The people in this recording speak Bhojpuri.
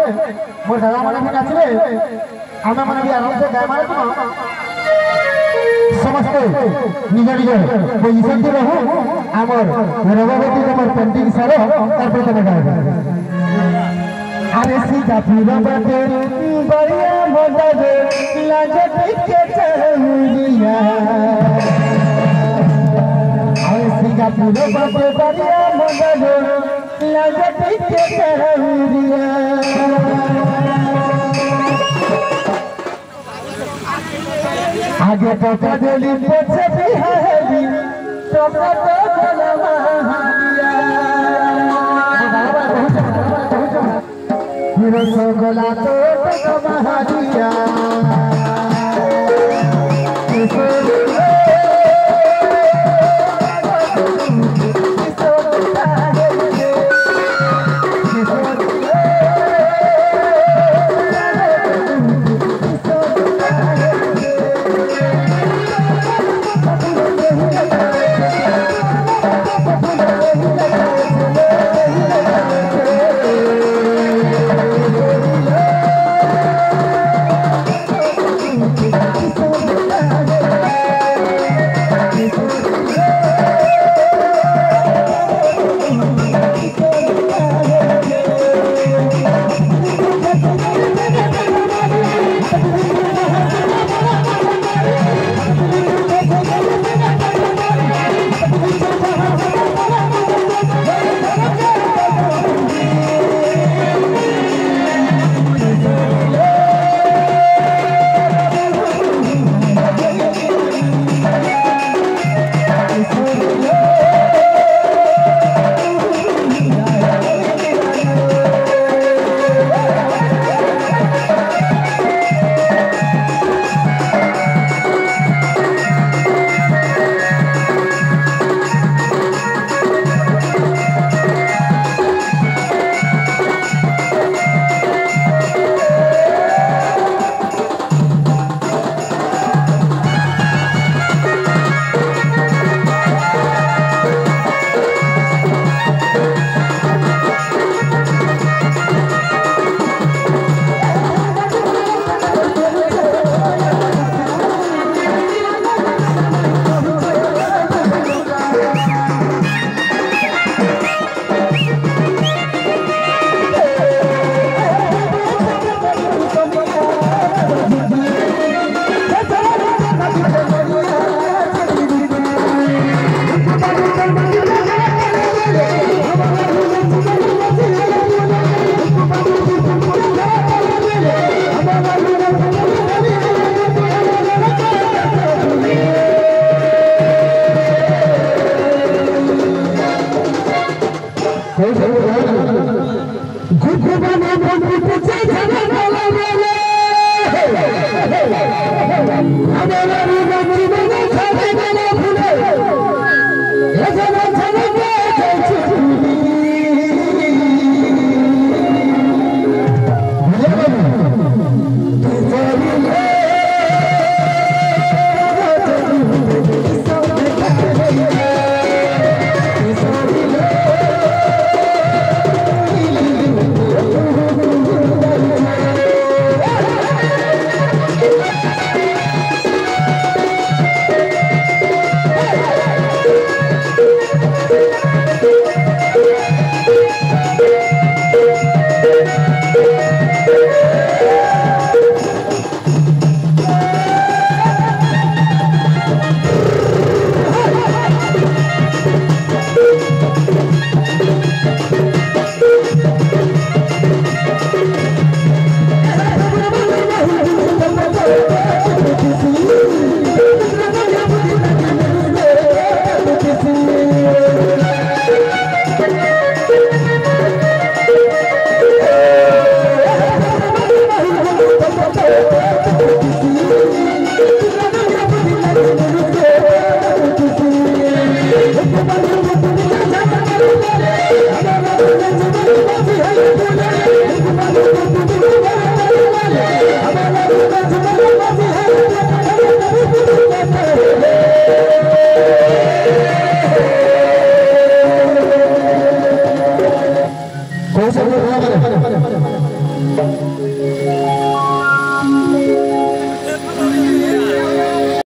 मोर दादा माने भी नाचले आमे माने भी आराम से गाय मारे तो समस्त निज निज पोजिशन रे रहू हमर रघुवती हमर पेंटिंग सारो तार पे तने गाय अरे सीधा पूरा बाटे बढ़िया मजा दे लागे के चहुरिया अरे सीधा पूरा बाटे बढ़िया मजा दे लागे के चहुरिया आगे टोका देली पीछे बिहारी टोका तो गलवा रसगोला तो महारिया